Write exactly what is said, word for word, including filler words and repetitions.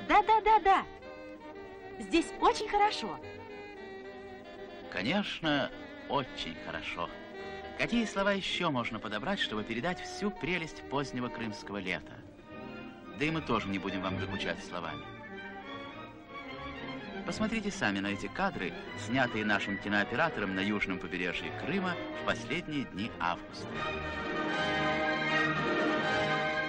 Да, да, да, да. Здесь очень хорошо. Конечно, очень хорошо. Какие слова еще можно подобрать, чтобы передать всю прелесть позднего крымского лета? Да и мы тоже не будем вам докучать словами. Посмотрите сами на эти кадры, снятые нашим кинооператором на южном побережье Крыма в последние дни августа.